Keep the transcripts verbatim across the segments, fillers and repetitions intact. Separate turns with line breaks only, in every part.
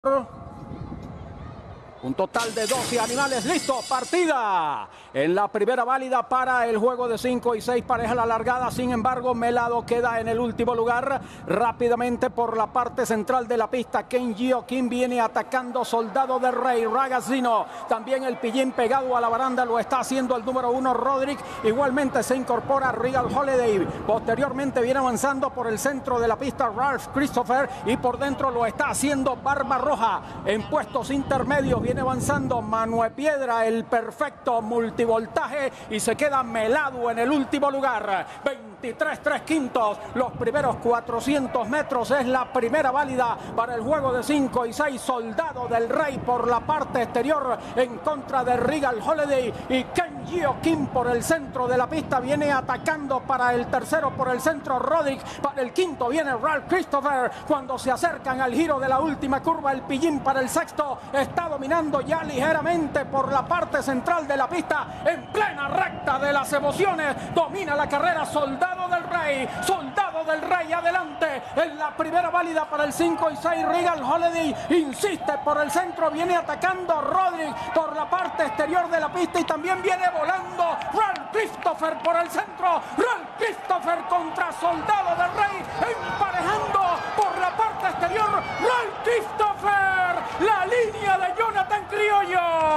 Un total de doce animales listos, partida en la primera válida para el juego de cinco y seis parejas la largada. Sin embargo, Melado queda en el último lugar. Rápidamente por la parte central de la pista, Kenji Okin viene atacando Soldado del Rey, Ragazzino. También el pillín pegado a la baranda lo está haciendo el número uno, Roderick. Igualmente se incorpora Regal Holiday. Posteriormente viene avanzando por el centro de la pista Ralph Christopher y por dentro lo está haciendo Barba Roja. En puestos intermedios viene avanzando Manuel Piedra, el perfecto multivoltaje, y se queda Melado en el último lugar. veintitrés tres quintos, los primeros cuatrocientos metros es la primera válida para el juego de cinco y seis. Soldado del Rey por la parte exterior en contra de Regal Holiday, y Kenji Okin por el centro de la pista viene atacando para el tercero por el centro Roderick. Para el quinto viene Ralph Christopher. Cuando se acercan al giro de la última curva, el pillín para el sexto está dominando ya ligeramente por la parte central de la pista. En plena recta de las emociones domina la carrera Soldado del Rey. Soldado del Rey adelante en la primera válida para el cinco y seis. Regal Holiday insiste por el centro, viene atacando Roderick por la parte exterior de la pista y también viene volando Ralph Christopher por el centro. Ralph Christopher contra Soldado del Rey, emparejando por la parte exterior Ralph Christopher. La línea de Jonathan Criollo.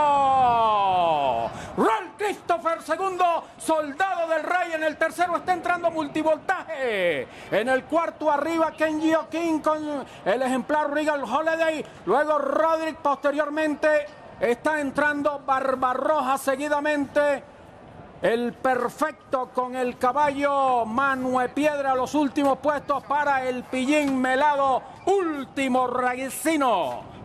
Ralph Christopher segundo, Soldado del Rey en el tercero está entrando Multivoltaje. En el cuarto arriba Kenji Okin con el ejemplar Regal Holiday. Luego Roderick, posteriormente está entrando Barbarroja, seguidamente el perfecto con el caballo Manuel Piedra. Los últimos puestos para el pillín Melado, último Ragazzino.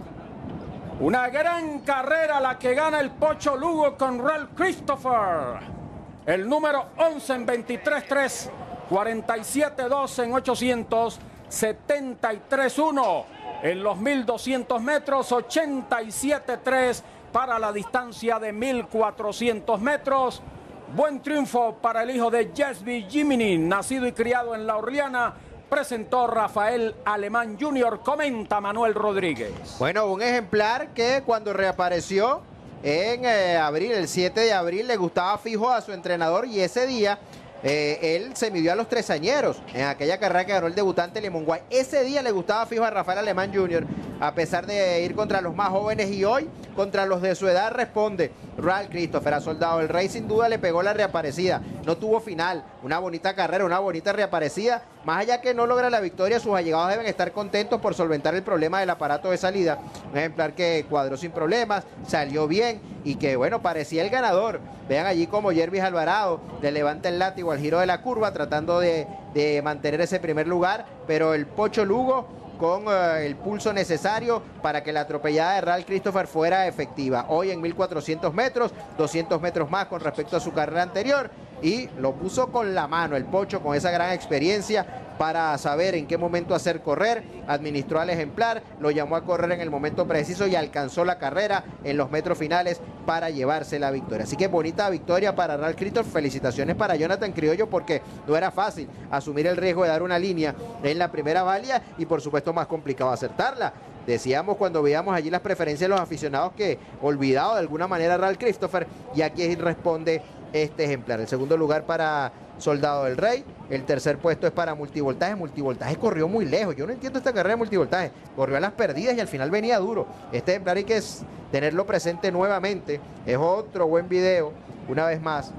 Una gran carrera la que gana el Pocho Lugo con Ralph Christopher. El número once en veintitrés tres, cuarenta y siete dos en ochocientos, setenta y tres uno en los mil doscientos metros, ochenta y siete tres para la distancia de mil cuatrocientos metros. Buen triunfo para el hijo de Jesby Jiminy, nacido y criado en La Orleana. Presentó Rafael Alemán junior, comenta Manuel Rodríguez.
Bueno, un ejemplar que cuando reapareció en eh, abril, el siete de abril, le gustaba fijo a su entrenador, y ese día eh, él se midió a los tresañeros en aquella carrera que ganó el debutante Lemonguay. Ese día le gustaba fijo a Rafael Alemán junior, a pesar de ir contra los más jóvenes, y hoy contra los de su edad responde Ralph Christopher. A Soldado del Rey sin duda le pegó la reaparecida, no tuvo final, una bonita carrera, una bonita reaparecida. Más allá que no logra la victoria, sus allegados deben estar contentos por solventar el problema del aparato de salida. Un ejemplar que cuadró sin problemas, salió bien y que, bueno, parecía el ganador. Vean allí como Jervis Alvarado le levanta el látigo al giro de la curva, tratando de, de mantener ese primer lugar, pero el Pocho Lugo con uh, el pulso necesario para que la atropellada de Ralph Christopher fuera efectiva. Hoy en mil cuatrocientos metros, doscientos metros más con respecto a su carrera anterior, y lo puso con la mano el Pocho, con esa gran experiencia para saber en qué momento hacer correr. Administró al ejemplar, lo llamó a correr en el momento preciso y alcanzó la carrera en los metros finales para llevarse la victoria. Así que bonita victoria para Ralph Christopher. Felicitaciones para Jonathan Criollo, porque no era fácil asumir el riesgo de dar una línea en la primera válida y por supuesto más complicado acertarla. Decíamos cuando veíamos allí las preferencias de los aficionados que olvidado de alguna manera Ralph Christopher, y aquí responde este ejemplar. El segundo lugar para Soldado del Rey, el tercer puesto es para Multivoltaje. Multivoltaje corrió muy lejos, yo no entiendo esta carrera de Multivoltaje, corrió a las perdidas y al final venía duro. Este ejemplar hay que tenerlo presente nuevamente, es otro buen video, una vez más.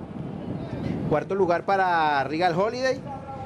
Cuarto lugar para Regal Holiday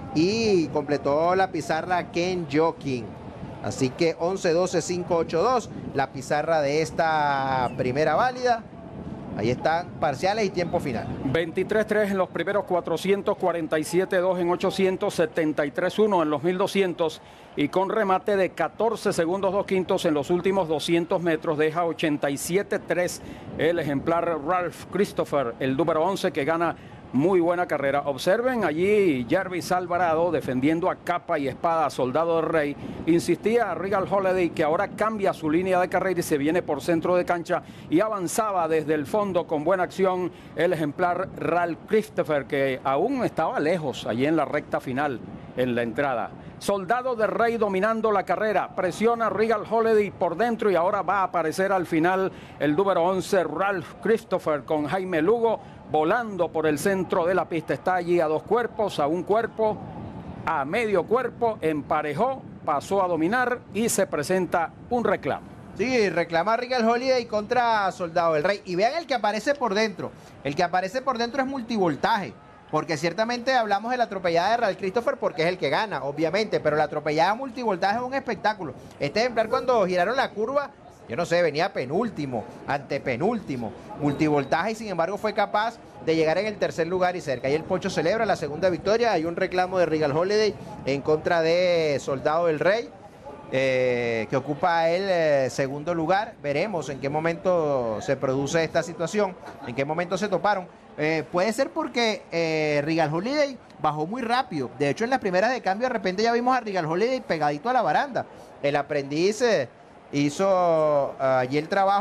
y completó la pizarra Kenji Okin. Así que once doce cinco ocho dos, la pizarra de esta primera válida. Ahí están parciales y tiempo final.
veintitrés tres en los primeros cuatrocientos, cuarenta y siete dos en ochocientos, setenta y tres uno en los mil doscientos, y con remate de catorce segundos dos quintos en los últimos doscientos metros deja ochenta y siete tres el ejemplar Ralph Christopher, el número once, que gana muy buena carrera. Observen allí Jervis Alvarado defendiendo a capa y espada a Soldado del Rey. Insistía a Regal Holiday, que ahora cambia su línea de carrera y se viene por centro de cancha, y avanzaba desde el fondo con buena acción el ejemplar Ralph Christopher, que aún estaba lejos allí en la recta final. en la entrada. Soldado del Rey dominando la carrera, presiona Regal Holiday por dentro y ahora va a aparecer al final el número once Ralph Christopher con Jaime Lugo volando por el centro de la pista. Está allí a dos cuerpos, a un cuerpo, a medio cuerpo, emparejó, pasó a dominar y se presenta un reclamo.
Sí, reclama Regal Holiday contra Soldado del Rey. Y vean el que aparece por dentro. El que aparece por dentro es Multivoltaje. Porque ciertamente hablamos de la atropellada de Ralph Christopher porque es el que gana, obviamente. Pero la atropellada Multivoltaje es un espectáculo. Este ejemplar cuando giraron la curva, yo no sé, venía penúltimo, antepenúltimo. Multivoltaje y sin embargo fue capaz de llegar en el tercer lugar y cerca. Y el Pocho celebra la segunda victoria. Hay un reclamo de Regal Holiday en contra de Soldado del Rey. Eh, que ocupa el eh, segundo lugar. Veremos en qué momento se produce esta situación, en qué momento se toparon. Eh, puede ser porque eh, Regal Holiday bajó muy rápido. De hecho, en las primeras de cambio, de repente ya vimos a Regal Holiday pegadito a la baranda. El aprendiz eh, hizo uh, allí el trabajo.